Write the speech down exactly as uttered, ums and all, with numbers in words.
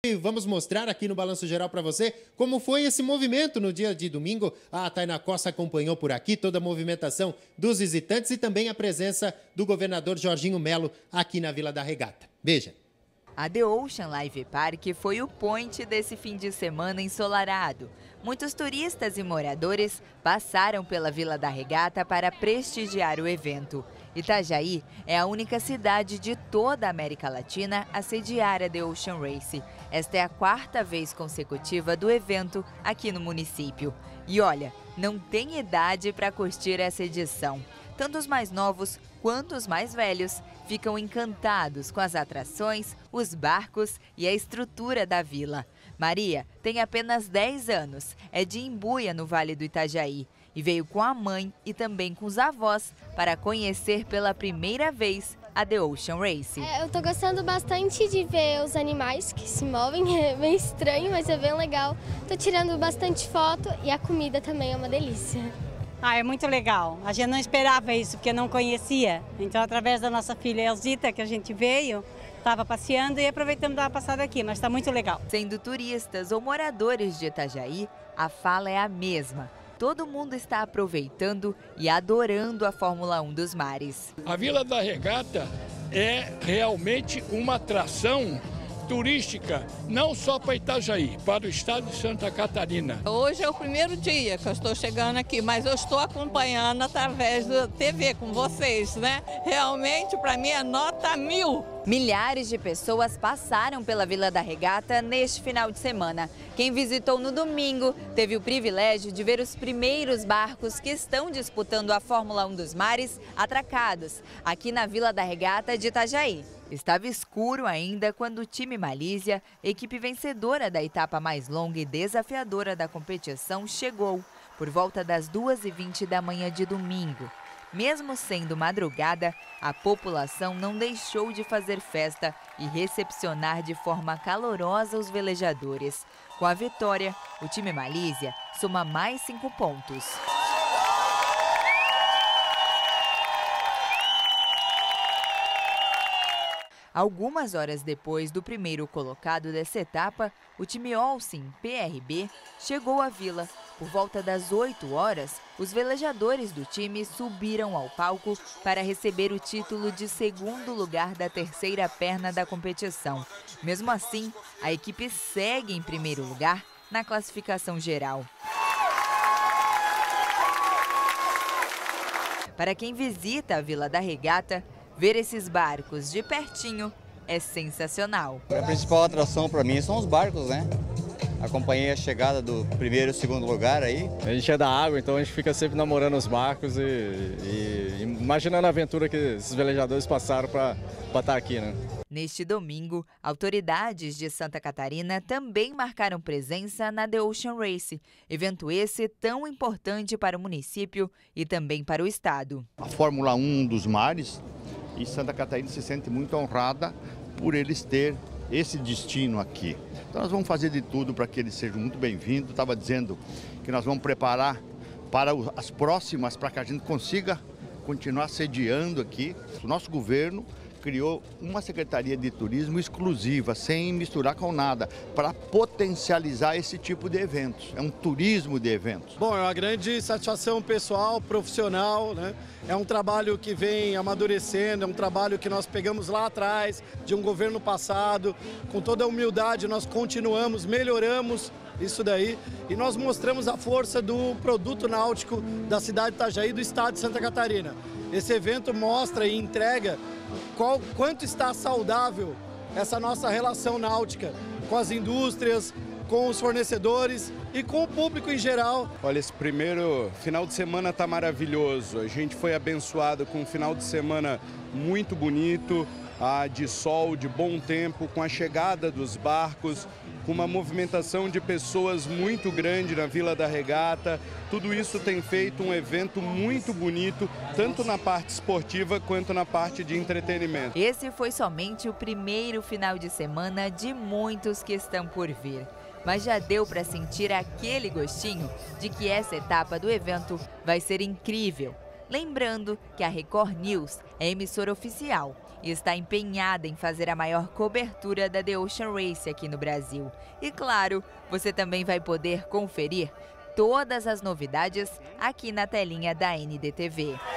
E vamos mostrar aqui no Balanço Geral para você como foi esse movimento no dia de domingo. A Tainá Costa acompanhou por aqui toda a movimentação dos visitantes e também a presença do governador Jorginho Melo aqui na Vila da Regata. Veja. A The Ocean Live Park foi o point desse fim de semana ensolarado. Muitos turistas e moradores passaram pela Vila da Regata para prestigiar o evento. Itajaí é a única cidade de toda a América Latina a sediar a The Ocean Race. Esta é a quarta vez consecutiva do evento aqui no município. E olha, não tem idade para curtir essa edição. Tanto os mais novos quanto os mais velhos ficam encantados com as atrações, os barcos e a estrutura da vila. Maria tem apenas dez anos, é de Imbuia, no Vale do Itajaí, e veio com a mãe e também com os avós para conhecer pela primeira vez a The Ocean Race. É, eu tô gostando bastante de ver os animais que se movem, é bem estranho, mas é bem legal. Tô tirando bastante foto e a comida também é uma delícia. Ah, é muito legal. A gente não esperava isso, porque não conhecia. Então, através da nossa filha Elzita, que a gente veio, estava passeando e aproveitamos de dar uma passada aqui, mas está muito legal. Sendo turistas ou moradores de Itajaí, a fala é a mesma. Todo mundo está aproveitando e adorando a Fórmula um dos mares. A Vila da Regata é realmente uma atração turística, não só para Itajaí, para o estado de Santa Catarina. Hoje é o primeiro dia que eu estou chegando aqui, mas eu estou acompanhando através da T V com vocês, né? Realmente, para mim, é nota mil. Milhares de pessoas passaram pela Vila da Regata neste final de semana. Quem visitou no domingo teve o privilégio de ver os primeiros barcos que estão disputando a Fórmula um dos mares atracados aqui na Vila da Regata de Itajaí. Estava escuro ainda quando o time Malísia, equipe vencedora da etapa mais longa e desafiadora da competição, chegou por volta das duas e vinte da manhã de domingo. Mesmo sendo madrugada, a população não deixou de fazer festa e recepcionar de forma calorosa os velejadores. Com a vitória, o time Malísia soma mais cinco pontos. Algumas horas depois do primeiro colocado dessa etapa, o time Olsen P R B chegou à vila. Por volta das oito horas, os velejadores do time subiram ao palco para receber o título de segundo lugar da terceira perna da competição. Mesmo assim, a equipe segue em primeiro lugar na classificação geral. Para quem visita a Vila da Regata, ver esses barcos de pertinho é sensacional. A principal atração para mim são os barcos, né? Acompanhei a chegada do primeiro e segundo lugar aí. A gente é da água, então a gente fica sempre namorando os barcos e, e imaginando a aventura que esses velejadores passaram para estar aqui, né? Neste domingo, autoridades de Santa Catarina também marcaram presença na The Ocean Race, evento esse tão importante para o município e também para o estado. A Fórmula um dos mares, e Santa Catarina se sente muito honrada por eles ter esse destino aqui. Então nós vamos fazer de tudo para que eles sejam muito bem-vindos. Estava dizendo que nós vamos preparar para as próximas, para que a gente consiga continuar sediando aqui. O nosso governo criou uma Secretaria de Turismo exclusiva, sem misturar com nada, para potencializar esse tipo de eventos. É um turismo de eventos. Bom, é uma grande satisfação pessoal, profissional, né? É um trabalho que vem amadurecendo, é um trabalho que nós pegamos lá atrás, de um governo passado. Com toda a humildade, nós continuamos, melhoramos isso daí e nós mostramos a força do produto náutico da cidade de Itajaí e do estado de Santa Catarina. Esse evento mostra e entrega qual, quanto está saudável essa nossa relação náutica com as indústrias, com os fornecedores e com o público em geral. Olha, esse primeiro final de semana está maravilhoso. A gente foi abençoado com um final de semana muito bonito, ah, de sol, de bom tempo, com a chegada dos barcos, com uma movimentação de pessoas muito grande na Vila da Regata. Tudo isso tem feito um evento muito bonito, tanto na parte esportiva quanto na parte de entretenimento. Esse foi somente o primeiro final de semana de muitos que estão por vir. Mas já deu para sentir aquele gostinho de que essa etapa do evento vai ser incrível. Lembrando que a Record News é emissora oficial e está empenhada em fazer a maior cobertura da The Ocean Race aqui no Brasil. E claro, você também vai poder conferir todas as novidades aqui na telinha da N D T V.